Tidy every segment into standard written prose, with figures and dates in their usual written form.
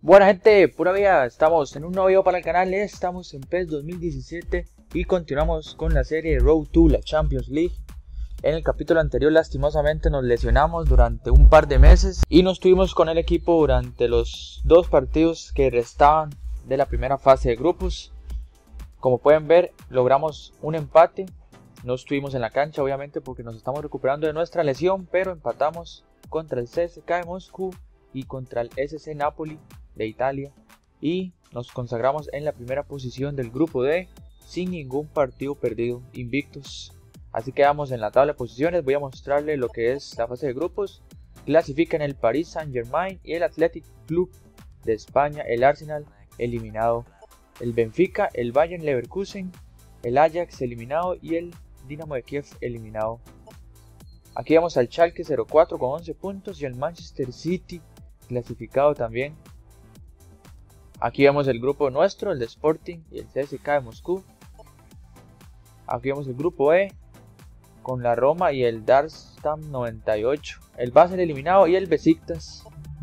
Buena gente, pura vida, estamos en un nuevo video para el canal, estamos en PES 2017 y continuamos con la serie Road to la Champions League. En el capítulo anterior lastimosamente nos lesionamos durante un par de meses y no estuvimos con el equipo durante los dos partidos que restaban de la primera fase de grupos. Como pueden ver, logramos un empate, no estuvimos en la cancha obviamente porque nos estamos recuperando de nuestra lesión, pero empatamos contra el CSKA de Moscú y contra el SC Napoli de Italia y nos consagramos en la primera posición del grupo D sin ningún partido perdido, invictos. Así quedamos en la tabla de posiciones. Voy a mostrarle lo que es la fase de grupos. Clasifican el Paris Saint-Germain y el Athletic Club de España, el Arsenal eliminado, el Benfica, el Bayern Leverkusen, el Ajax eliminado y el Dinamo de Kiev eliminado. Aquí vamos al Schalke 04 con 11 puntos y el Manchester City clasificado también. Aquí vemos el grupo nuestro, el de Sporting y el CSKA de Moscú. Aquí vemos el grupo E con la Roma y el Darmstadt 98, el Basel eliminado y el Besiktas.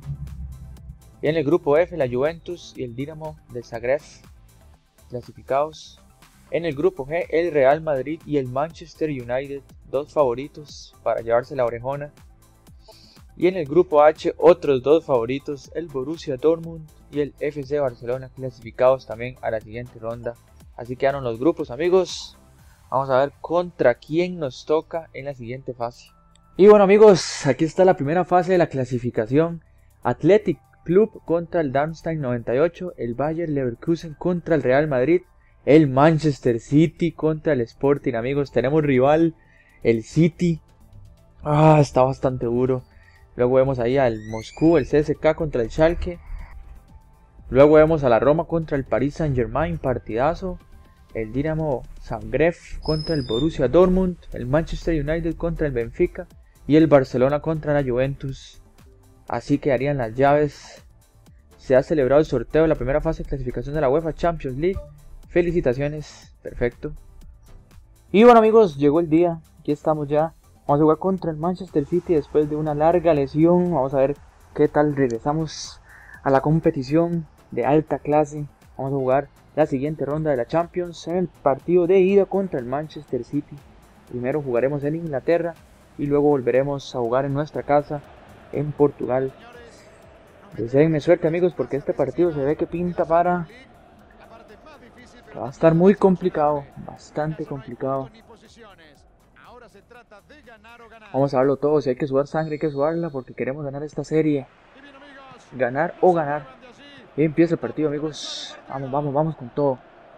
Y en el grupo F la Juventus y el Dinamo de Zagreb clasificados. En el grupo G el Real Madrid y el Manchester United, dos favoritos para llevarse la orejona. Y en el grupo H otros dos favoritos, el Borussia Dortmund y el FC Barcelona, clasificados también a la siguiente ronda. Así quedaron los grupos, amigos. Vamos a ver contra quién nos toca en la siguiente fase. Y bueno, amigos, aquí está la primera fase de la clasificación. Athletic Club contra el Darmstadt 98, el Bayer Leverkusen contra el Real Madrid, el Manchester City contra el Sporting. Amigos, tenemos rival, el City. Está bastante duro. Luego vemos ahí al Moscú, el CSKA contra el Schalke. Luego vemos a la Roma contra el Paris Saint-Germain, partidazo. El Dinamo Zagreb contra el Borussia Dortmund, el Manchester United contra el Benfica y el Barcelona contra la Juventus. Así quedarían las llaves. Se ha celebrado el sorteo de la primera fase de clasificación de la UEFA Champions League. Felicitaciones, perfecto. Y bueno, amigos, llegó el día, aquí estamos ya. Vamos a jugar contra el Manchester City después de una larga lesión. Vamos a ver qué tal regresamos a la competición de alta clase. Vamos a jugar la siguiente ronda de la Champions en el partido de ida contra el Manchester City. Primero jugaremos en Inglaterra y luego volveremos a jugar en nuestra casa en Portugal. Deseenme suerte, amigos, porque este partido se ve que pinta para que va a estar muy complicado, bastante complicado. Vamos a darlo todo, si hay que sudar sangre hay que sudarla porque queremos ganar esta serie. Ganar o ganar. Y empieza el partido, amigos. Vamos con todo.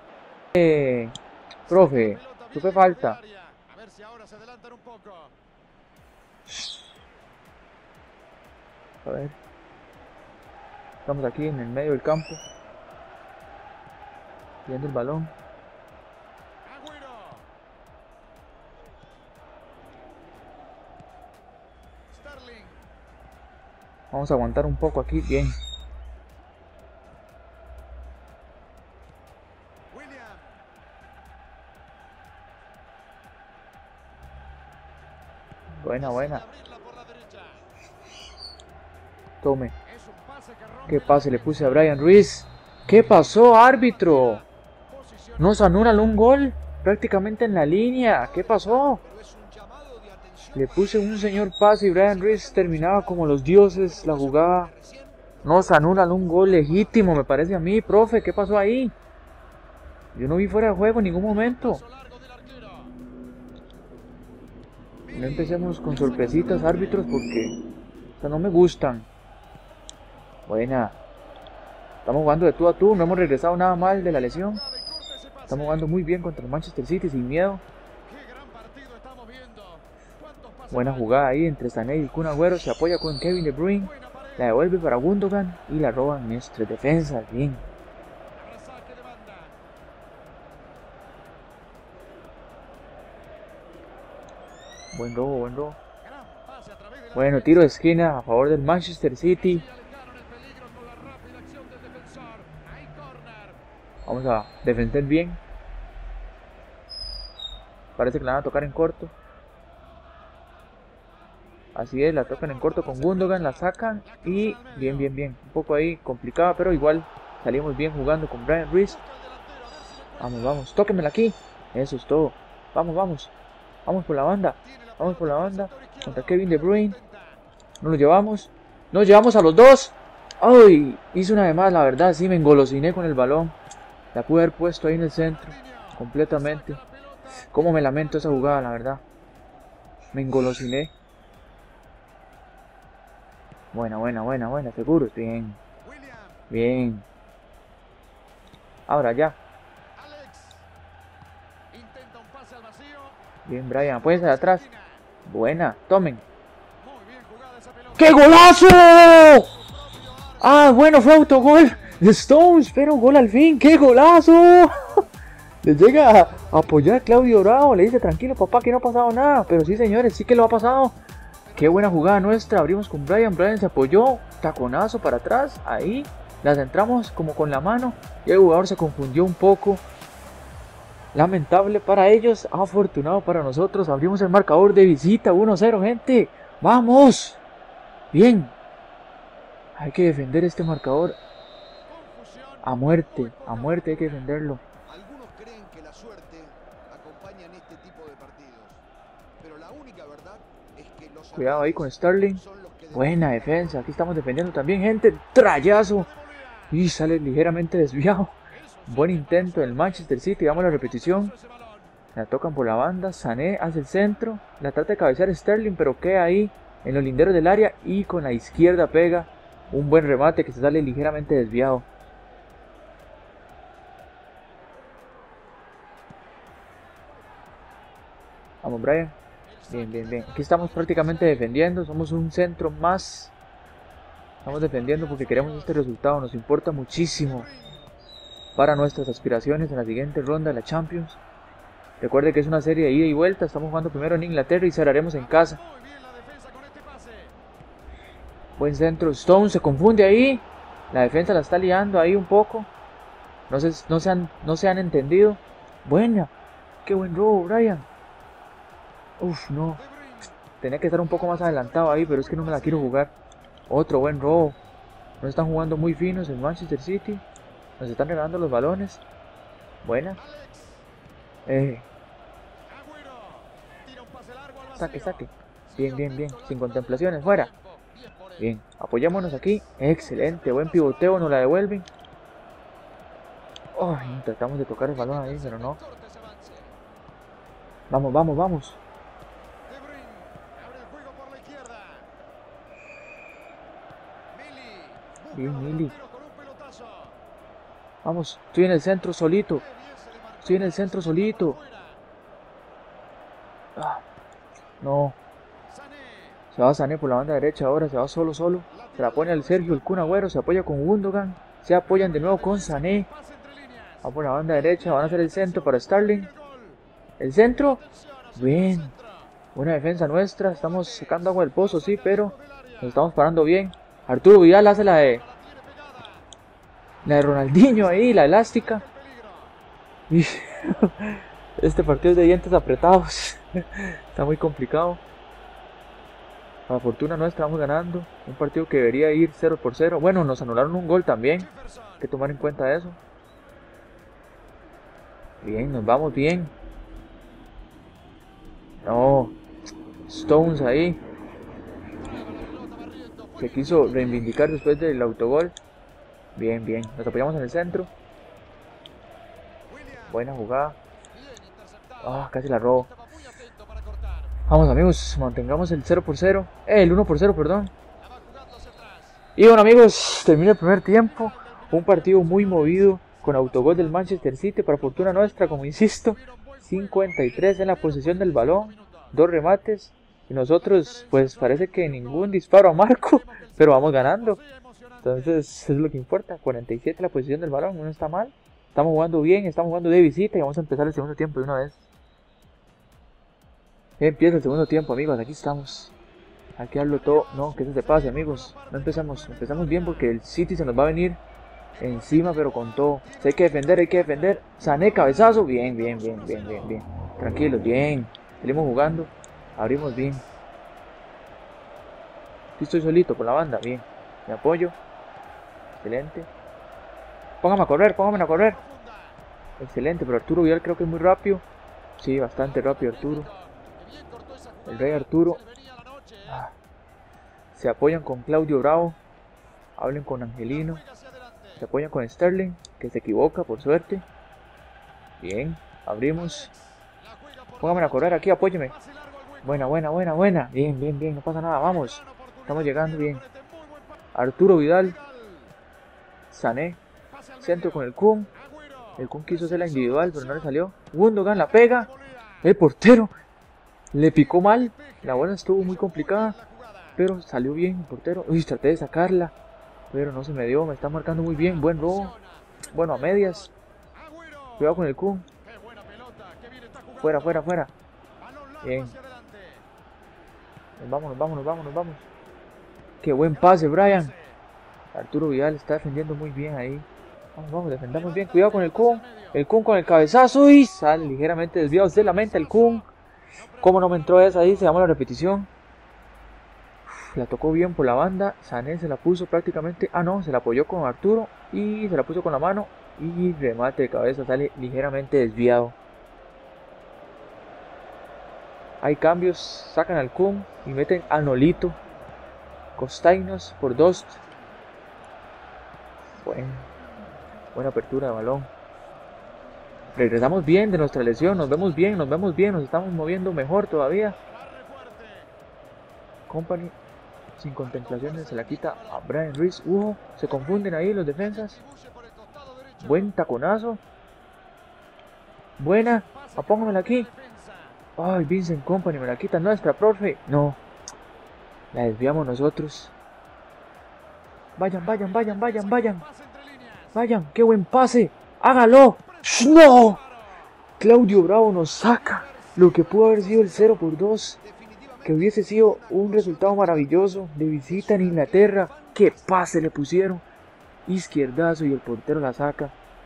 Profe, supe falta. A ver. Estamos aquí en el medio del campo. Viendo el balón. Vamos a aguantar un poco aquí, bien. Buena. Tome. ¿Qué pase le puse a Brian Ruiz? ¿Qué pasó, árbitro? Nos anulan un gol prácticamente en la línea. ¿Qué pasó? Le puse un señor pase y Brian Ruiz terminaba como los dioses la jugada. Nos anulan un gol legítimo, me parece a mí, profe. ¿Qué pasó ahí? Yo no vi fuera de juego en ningún momento. No empecemos con sorpresitas, árbitros, porque no me gustan. Buena. Estamos jugando de tú a tú, no hemos regresado nada mal de la lesión. Estamos jugando muy bien contra el Manchester City, sin miedo. Buena jugada ahí entre Sané y Kun Agüero. Se apoya con Kevin De Bruyne. La devuelve para Gundogan y la roban nuestras defensas. Bien. Buen robo. Bueno, tiro de esquina a favor del Manchester City. Vamos a defender bien. Parece que la van a tocar en corto. Así es, la tocan en corto con Gundogan, la sacan y bien, bien, bien. Un poco ahí complicada, pero igual salimos bien jugando con Bryan Ruiz. Vamos, vamos, tóquenmela aquí. Eso es todo. Vamos, vamos. Vamos por la banda. Vamos por la banda. Contra Kevin De Bruyne. Nos lo llevamos. Nos llevamos a los dos. ¡Ay! Hice una de más, la verdad. Sí, me engolosiné con el balón. La pude haber puesto ahí en el centro. Completamente. Cómo me lamento esa jugada, la verdad. Me engolosiné. Buena, buena, buena, buena. Seguros. Bien. Bien. Ahora ya. Bien, Brian. Apóyense de atrás. Buena. Tomen. ¡Qué golazo! Ah, bueno, fue autogol de Stones, pero gol al fin. ¡Qué golazo! Le llega a apoyar Claudio Bravo. Le dice, tranquilo papá, que no ha pasado nada. Pero sí, señores, sí que lo ha pasado. Qué buena jugada nuestra. Abrimos con Brian. Brian se apoyó. Taconazo para atrás. Ahí. La centramos como con la mano. Y el jugador se confundió un poco. Lamentable para ellos. Afortunado para nosotros. Abrimos el marcador de visita. 1-0, gente. ¡Vamos! Bien. Hay que defender este marcador. A muerte hay que defenderlo. Algunos creen que la suerte acompaña en este tipo de partidos, pero la única verdad es que los cuidado ahí con Sterling. Buena defensa, aquí estamos defendiendo también, gente. Trayazo. Y sale ligeramente desviado. Buen intento del Manchester City. Vamos a la repetición. La tocan por la banda. Sané hace el centro. La trata de cabecear Sterling, pero queda ahí en los linderos del área. Y con la izquierda pega un buen remate que se sale ligeramente desviado. Vamos, Brian. Bien, bien, bien. Aquí estamos prácticamente defendiendo. Somos un centro más. Estamos defendiendo porque queremos este resultado. Nos importa muchísimo para nuestras aspiraciones en la siguiente ronda de la Champions. Recuerde que es una serie de ida y vuelta. Estamos jugando primero en Inglaterra y cerraremos en casa. Buen centro. Stone se confunde ahí. La defensa la está liando ahí un poco. No se han entendido. Buena. Qué buen robo, Brian. Uf, no. Tenía que estar un poco más adelantado ahí, pero es que no me la quiero jugar. Otro buen robo. Nos están jugando muy finos en Manchester City. Nos están regalando los balones. Buena. Saque, saque. Bien, bien, bien. Sin contemplaciones, fuera. Bien, apoyémonos aquí. Excelente, buen pivoteo, nos la devuelven. Oh, tratamos de tocar el balón ahí, pero no. Vamos, vamos, vamos. Bien, Mili. Vamos, estoy en el centro solito. Estoy en el centro solito. Ah, no. Se va Sané por la banda derecha ahora, se va solo. Se la pone al Sergio, el Kun Agüero, se apoya con Gundogan. Se apoyan de nuevo con Sané. Va por la banda derecha, van a hacer el centro para Sterling. El centro. Bien. Buena defensa nuestra, estamos sacando agua del pozo, sí, pero nos estamos parando bien. Arturo Vidal hace la de Ronaldinho ahí, la elástica. Y este partido es de dientes apretados. Está muy complicado. Para fortuna nuestra vamos ganando. Un partido que debería ir 0-0. Bueno, nos anularon un gol también. Hay que tomar en cuenta eso. Bien, nos vamos bien. No. Stones ahí. Se quiso reivindicar después del autogol. Bien, bien. Nos apoyamos en el centro. Buena jugada. Ah, casi la robo. Vamos, amigos, mantengamos el 0-0. El 1-0, perdón. Y bueno, amigos, termina el primer tiempo. Un partido muy movido con autogol del Manchester City. Para fortuna nuestra, como insisto, 53 en la posesión del balón. 2 remates. Y nosotros, pues parece que ningún disparo a marco. Pero vamos ganando. Entonces, es lo que importa. 47 la posesión del balón, no está mal. Estamos jugando bien, estamos jugando de visita. Y vamos a empezar el segundo tiempo de una vez. Empieza el segundo tiempo, amigos, aquí estamos. Hay que darlo todo. No, que eso se pase, amigos. No empezamos bien porque el City se nos va a venir encima, pero con todo. Si hay que defender, Sané, cabezazo. Bien. Tranquilos, bien. Salimos jugando, abrimos bien. Aquí estoy solito por la banda. Bien. Me apoyo. Excelente. Póngame a correr. Excelente, pero Arturo Vidal creo que es muy rápido. Sí, bastante rápido Arturo. El rey Arturo. Se apoyan con Claudio Bravo. Hablen con Angelino. Se apoyan con Sterling, que se equivoca por suerte. Bien, abrimos. Póngame a correr aquí, apóyeme. Buena. Bien, no pasa nada, vamos. Estamos llegando bien. Arturo Vidal. Sané. Centro con el Kun. El Kun quiso hacer la individual, pero no le salió. Gundogan la pega. El portero le picó mal. La bola estuvo muy complicada, pero salió bien el portero. Uy, traté de sacarla, pero no se me dio. Me está marcando muy bien. Buen robo. Bueno, a medias. Cuidado con el Kun. Fuera. Bien. Nos vamos. Qué buen pase, Brian. Arturo Vidal está defendiendo muy bien ahí. Vamos, defendamos bien. Cuidado con el Kun. El Kun con el cabezazo y sale ligeramente desviado de la mente el Kun. ¿Cómo no me entró esa ahí? Se llama la repetición. La tocó bien por la banda. Sané se la puso prácticamente. No, se la apoyó con Arturo y se la puso con la mano. Y remate de cabeza, sale ligeramente desviado. Hay cambios. Sacan al Kun y meten a Nolito. Costainos por Dost. Buena apertura de balón. Regresamos bien de nuestra lesión. Nos vemos bien. Nos estamos moviendo mejor todavía. Company, sin contemplaciones, se la quita a Brian Ruiz. Se confunden ahí los defensas. Buen taconazo. Buena. Póngamela aquí. Ay, Vincent Company me la quita nuestra, profe. No. La desviamos nosotros. Vayan. Qué buen pase. Hágalo. ¡No! Claudio Bravo nos saca lo que pudo haber sido el 0-2. Que hubiese sido un resultado maravilloso de visita en Inglaterra. ¡Qué pase le pusieron! Izquierdazo y el portero la saca.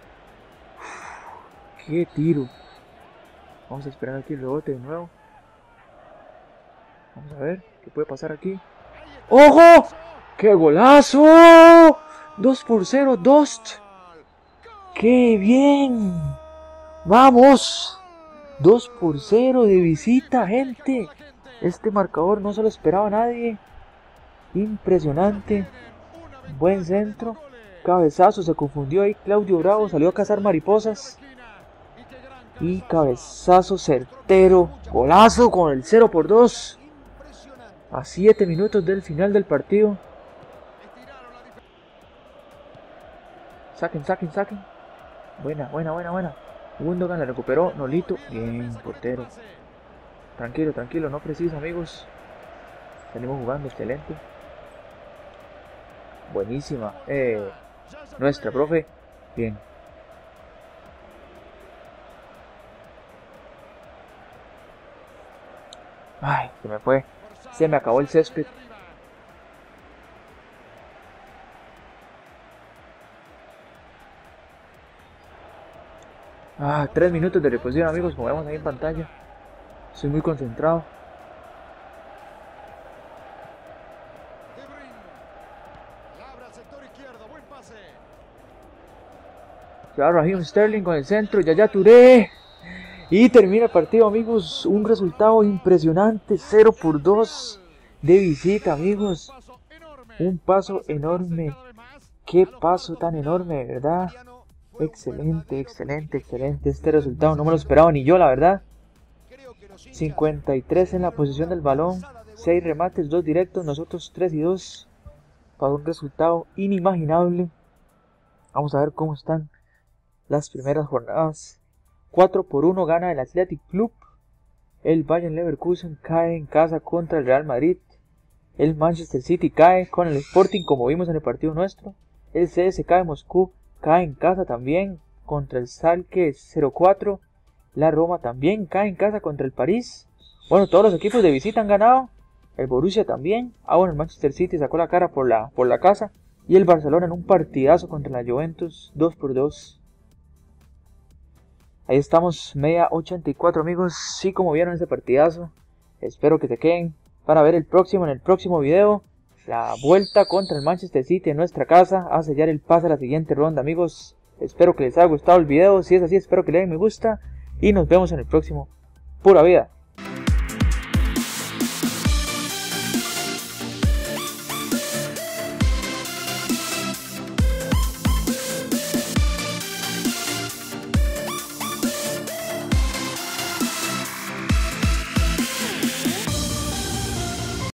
¡Qué tiro! Vamos a esperar aquí el rebote de nuevo. Vamos a ver qué puede pasar aquí. ¡Ojo! ¡Qué golazo! 2-0, Dost. ¡Qué bien! ¡Vamos! 2-0 de visita, gente. Este marcador no se lo esperaba nadie. Impresionante. Buen centro. Cabezazo, se confundió ahí. Claudio Bravo salió a cazar mariposas. Y cabezazo certero. Golazo con el 0-2. A 7 minutos del final del partido. Saquen. Buena. Gundogan la recuperó. Nolito. Bien, portero. Tranquilo, no precisa, amigos. Venimos jugando, excelente. Buenísima. Nuestra, profe. Bien. Ay, se me fue. Se me acabó el césped. Ah, 3 minutos de reposición, amigos, como vemos ahí en pantalla. Estoy muy concentrado. Se va Raheem Sterling con el centro. Yaya Touré. Y termina el partido, amigos. Un resultado impresionante. 0-2 de visita, amigos. Un paso enorme. Qué paso tan enorme, ¿verdad? Excelente. Este resultado no me lo esperaba ni yo, la verdad. 53 en la posición del balón. 6 remates, 2 directos. Nosotros 3 y 2. Para un resultado inimaginable. Vamos a ver cómo están las primeras jornadas. 4-1 gana el Athletic Club. El Bayern Leverkusen cae en casa contra el Real Madrid. El Manchester City cae con el Sporting, como vimos en el partido nuestro. El CSKA de Moscú cae en casa también contra el Schalke 04. La Roma también cae en casa contra el París. Bueno, todos los equipos de visita han ganado. El Borussia también. Bueno, el Manchester City sacó la cara por la casa. Y el Barcelona en un partidazo contra la Juventus 2-2. Ahí estamos, media 84, amigos. Sí, como vieron ese partidazo. Espero que se queden para ver en el próximo video. la vuelta contra el Manchester City en nuestra casa a sellar el pase a la siguiente ronda, amigos. Espero que les haya gustado el video. Si es así, espero que le den me gusta y nos vemos en el próximo. Pura vida.